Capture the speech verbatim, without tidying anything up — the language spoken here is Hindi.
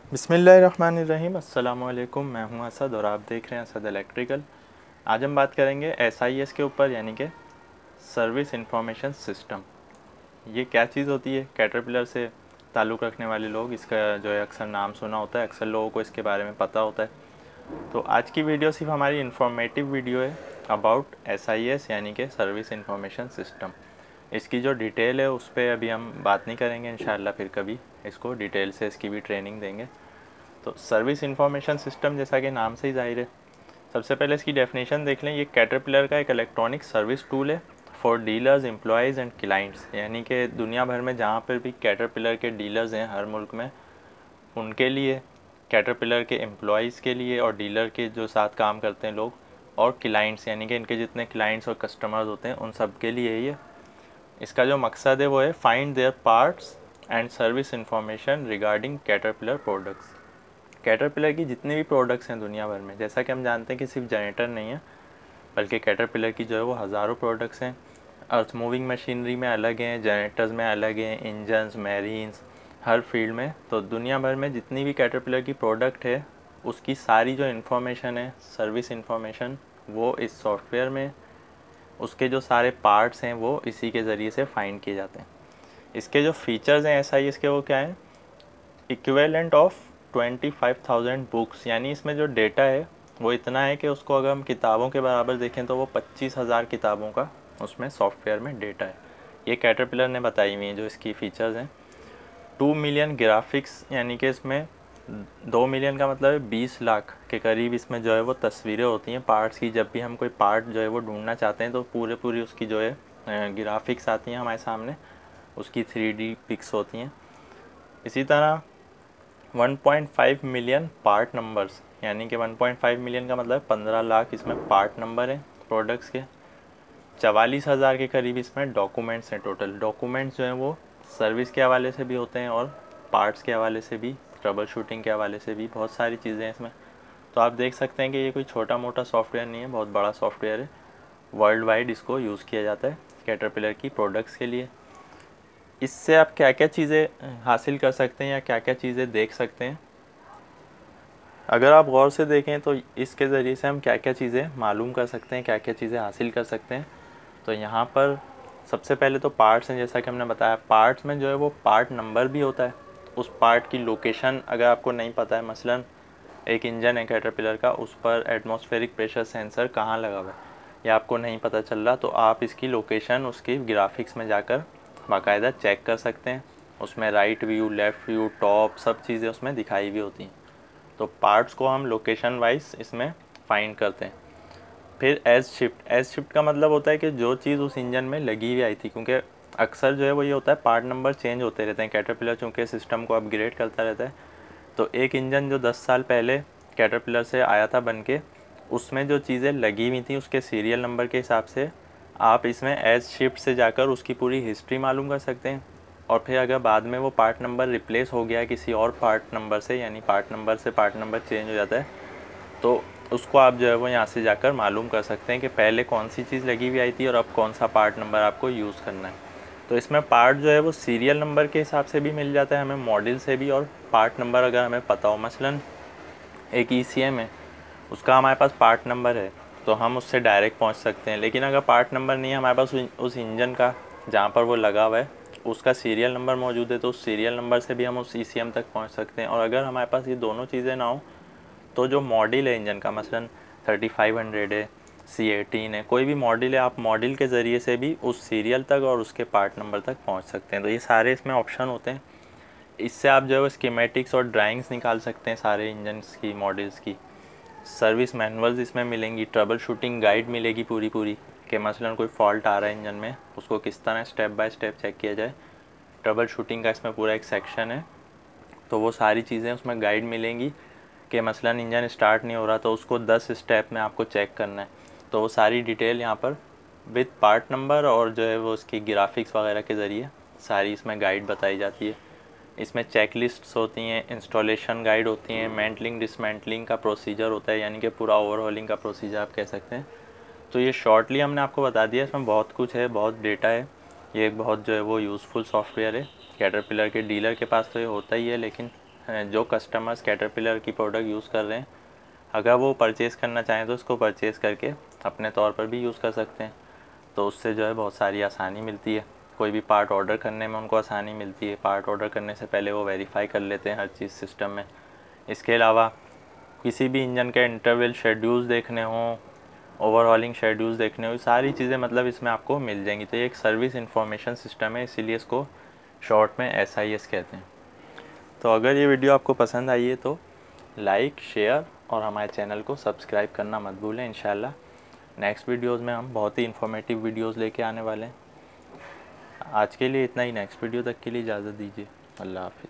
बिस्मिल्लाहिर्रहमानिर्रहीम। अस्सलाम वालेकुम। मैं हूं असद और आप देख रहे हैं असद इलेक्ट्रिकल। आज हम बात करेंगे एस आई एस के ऊपर, यानी कि सर्विस इंफॉर्मेशन सिस्टम। ये क्या चीज़ होती है? कैटरपिलर से ताल्लुक़ रखने वाले लोग इसका जो है अक्सर नाम सुना होता है, अक्सर लोगों को इसके बारे में पता होता है। तो आज की वीडियो सिर्फ हमारी इंफॉर्मेटिव वीडियो है अबाउट एस आई एस यानी कि सर्विस इंफॉर्मेशन सिस्टम। इसकी जो डिटेल है उस पर अभी हम बात नहीं करेंगे, इंशाल्लाह फिर कभी इसको डिटेल से इसकी भी ट्रेनिंग देंगे। तो सर्विस इंफॉर्मेशन सिस्टम जैसा कि नाम से ही जाहिर है, सबसे पहले इसकी डेफिनेशन देख लें। ये कैटरपिलर का एक इलेक्ट्रॉनिक सर्विस टूल है for dealers, employees and clients. यानी कि दुनिया भर में जहाँ पर भी कैटरपिलर के डीलर्स हैं हर मुल्क में, उनके लिए, कैटरपिलर के एम्प्लॉयज़ के लिए और डीलर के जो साथ काम करते हैं लोग, और क्लाइंट्स यानी कि इनके जितने क्लाइंट्स और कस्टमर्स होते हैं उन सब के लिए ये इसका जो मकसद है वो है find their parts and service information regarding Caterpillar products. Caterpillar की जितने भी प्रोडक्ट्स हैं दुनिया भर में, जैसा कि हम जानते हैं कि सिर्फ जनरेटर नहीं है, बल्कि कैटरपिलर की जो है वो हज़ारों प्रोडक्ट्स हैं। अर्थ मूविंग मशीनरी में अलग हैं, जनरेटर्स में अलग हैं, इंजन्स, मैरीन्स, हर फील्ड में। तो दुनिया भर में जितनी भी कैटरपिलर की प्रोडक्ट है उसकी सारी जो इन्फॉर्मेशन है, सर्विस इन्फॉर्मेशन, वो इस सॉफ्टवेयर में, उसके जो सारे पार्ट्स हैं वो इसी के ज़रिए से फाइंड किए जाते हैं। इसके जो फीचर्स हैं एस आई एस के वो क्या हैं? Equivalent of twenty five thousand books, यानी इसमें जो डेटा है वो इतना है कि उसको अगर हम किताबों के बराबर देखें तो वो पच्चीस हज़ार किताबों का उसमें सॉफ्टवेयर में डेटा है। ये कैटरपिलर ने बताई हुई हैं जो इसकी फ़ीचर्स हैं। टू मिलियन ग्राफिक्स, यानी कि इसमें दो मिलियन का मतलब है बीस लाख के करीब इसमें जो है वो तस्वीरें होती हैं पार्ट्स की। जब भी हम कोई पार्ट जो है वो ढूंढना चाहते हैं तो पूरे पूरी उसकी जो है ग्राफिक्स आती हैं हमारे सामने, उसकी थ्री डी पिक्स होती हैं। इसी तरह one point five million part numbers, यानी कि वन पॉइंट फाइव मिलियन का मतलब पंद्रह लाख इसमें पार्ट नंबर हैं प्रोडक्ट्स के। चवालीस हज़ार के करीब इसमें डॉक्यूमेंट्स हैं। टोटल डॉक्यूमेंट्स जो हैं वो सर्विस के हवाले से भी होते हैं और पार्ट्स के हवाले से भी, ट्रबल शूटिंग के हवाले से भी, बहुत सारी चीज़ें हैं इसमें। तो आप देख सकते हैं कि ये कोई छोटा मोटा सॉफ्टवेयर नहीं है, बहुत बड़ा सॉफ्टवेयर है। वर्ल्ड वाइड इसको यूज़ किया जाता है कैटरपिलर की प्रोडक्ट्स के लिए। इससे आप क्या क्या चीज़ें हासिल कर सकते हैं या क्या क्या चीज़ें देख सकते हैं, अगर आप गौर से देखें तो इसके ज़रिए से हम क्या क्या चीज़ें मालूम कर सकते हैं, क्या क्या चीज़ें हासिल कर सकते हैं। तो यहाँ पर सबसे पहले तो पार्ट्स हैं, जैसा कि हमने बताया। पार्ट्स में जो है वो पार्ट नंबर भी होता है, उस पार्ट की लोकेशन अगर आपको नहीं पता है, मसलन एक इंजन है कैटरपिलर का, उस पर एटमॉस्फेरिक प्रेशर सेंसर कहाँ लगा हुआ है या आपको नहीं पता चल रहा, तो आप इसकी लोकेशन उसकी ग्राफिक्स में जाकर बाकायदा चेक कर सकते हैं। उसमें right view, left view, top, सब चीज़ें उसमें दिखाई भी होती हैं। तो पार्ट्स को हम लोकेशन वाइज इसमें फाइंड करते हैं। फिर एज शिफ्ट, एज शिफ्ट का मतलब होता है कि जो चीज़ उस इंजन में लगी हुई आई थी, क्योंकि अक्सर जो है वो ये होता है पार्ट नंबर चेंज होते रहते हैं। कैटरपिलर चूँकि सिस्टम को अपग्रेड करता रहता है, तो एक इंजन जो दस साल पहले कैटरपिलर से आया था बन के, उसमें जो चीज़ें लगी हुई थी उसके सीरियल नंबर के हिसाब से आप इसमें एज शिफ्ट से जाकर उसकी पूरी हिस्ट्री मालूम कर सकते हैं। और फिर अगर बाद में वो पार्ट नंबर रिप्लेस हो गया है किसी और पार्ट नंबर से, यानी पार्ट नंबर से पार्ट नंबर चेंज हो जाता है, तो उसको आप जो है वो यहाँ से जाकर मालूम कर सकते हैं कि पहले कौन सी चीज़ लगी हुई आई थी और अब कौन सा पार्ट नंबर आपको यूज़ करना है। तो इसमें पार्ट जो है वो सीरियल नंबर के हिसाब से भी मिल जाता है हमें, मॉडल से भी, और पार्ट नंबर अगर हमें पता हो। मसलन एक ई सी एम है, उसका हमारे पास पार्ट नंबर है तो हम उससे डायरेक्ट पहुंच सकते हैं। लेकिन अगर पार्ट नंबर नहीं है हमारे पास उस इंजन का जहां पर वो लगा हुआ है, उसका सीरियल नंबर मौजूद है, तो उस सीरियल नंबर से भी हम उस ई सी एम तक पहुंच सकते हैं। और अगर हमारे पास ये दोनों चीज़ें ना हो तो जो मॉडल है इंजन का, मसलन थर्टी फाइव हंड्रेड है, सी एटीन है, कोई भी मॉडल है, आप मॉडल के ज़रिए से भी उस सीरियल तक और उसके पार्ट नंबर तक पहुँच सकते हैं। तो ये सारे इसमें ऑप्शन होते हैं। इससे आप जो है स्कीमेटिक्स और ड्राइंग्स निकाल सकते हैं सारे इंजन्स की, मॉडल्स की। सर्विस मैनुअल्स इसमें मिलेंगी, ट्रबल शूटिंग गाइड मिलेगी पूरी पूरी, कि मसलन कोई फॉल्ट आ रहा है इंजन में, उसको किस तरह स्टेप बाय स्टेप चेक किया जाए। ट्रबल शूटिंग का इसमें पूरा एक सेक्शन है, तो वो सारी चीज़ें उसमें गाइड मिलेंगी कि मसलन इंजन स्टार्ट नहीं हो रहा तो उसको दस स्टेप में आपको चेक करना है। तो वो सारी डिटेल यहाँ पर विद पार्ट नंबर और जो है वो उसकी ग्राफिक्स वगैरह के ज़रिए सारी इसमें गाइड बताई जाती है। इसमें चेकलिस्ट्स होती हैं, इंस्टॉलेशन गाइड होती हैं, मेंटलिंग डिसमेंटलिंग का प्रोसीजर होता है, यानी कि पूरा ओवरहॉलिंग का प्रोसीजर आप कह सकते हैं। तो ये शॉर्टली हमने आपको बता दिया, इसमें बहुत कुछ है, बहुत डेटा है। ये एक बहुत जो है वो यूज़फुल सॉफ्टवेयर है। कैटरपिलर के डीलर के पास तो ये होता ही है, लेकिन जो कस्टमर्स कैटरपिलर की प्रोडक्ट यूज़ कर रहे हैं, अगर वो परचेज़ करना चाहें तो उसको परचेज़ करके अपने तौर पर भी यूज़ कर सकते हैं। तो उससे जो है बहुत सारी आसानी मिलती है। कोई भी पार्ट ऑर्डर करने में उनको आसानी मिलती है। पार्ट ऑर्डर करने से पहले वो वेरीफाई कर लेते हैं हर चीज़ सिस्टम में। इसके अलावा किसी भी इंजन के इंटरवल शेड्यूल्स देखने हों, ओवरहॉलिंग शेड्यूल्स देखने हो, सारी चीज़ें मतलब इसमें आपको मिल जाएंगी। तो ये एक सर्विस इंफॉर्मेशन सिस्टम है, इसीलिए इसको शॉर्ट में एस आई एस कहते हैं। तो अगर ये वीडियो आपको पसंद आई है तो लाइक, शेयर और हमारे चैनल को सब्सक्राइब करना मत भूलें। इंशाल्लाह नेक्स्ट वीडियोज़ में हम बहुत ही इन्फॉर्मेटिव वीडियोज़ लेके आने वाले हैं। आज के लिए इतना ही। नेक्स्ट वीडियो तक के लिए इजाज़त दीजिए। अल्लाह हाफिज़।